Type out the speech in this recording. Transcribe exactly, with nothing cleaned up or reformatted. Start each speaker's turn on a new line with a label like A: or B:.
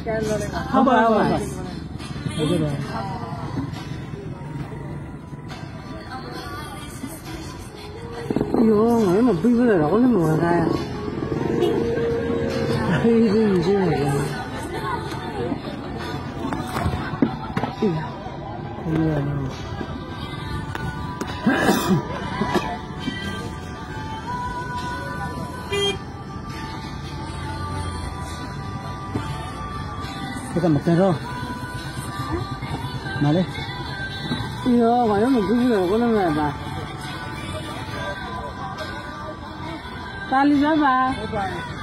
A: Không phải không phải. Yo, ngayon magbibili ako ng mga kaya. Ay, hindi hindi na yan. Iya. Iya. Kita makan ro. Mari. Iya, ngayon magbibili ako ng mga ba. Tali ba ba?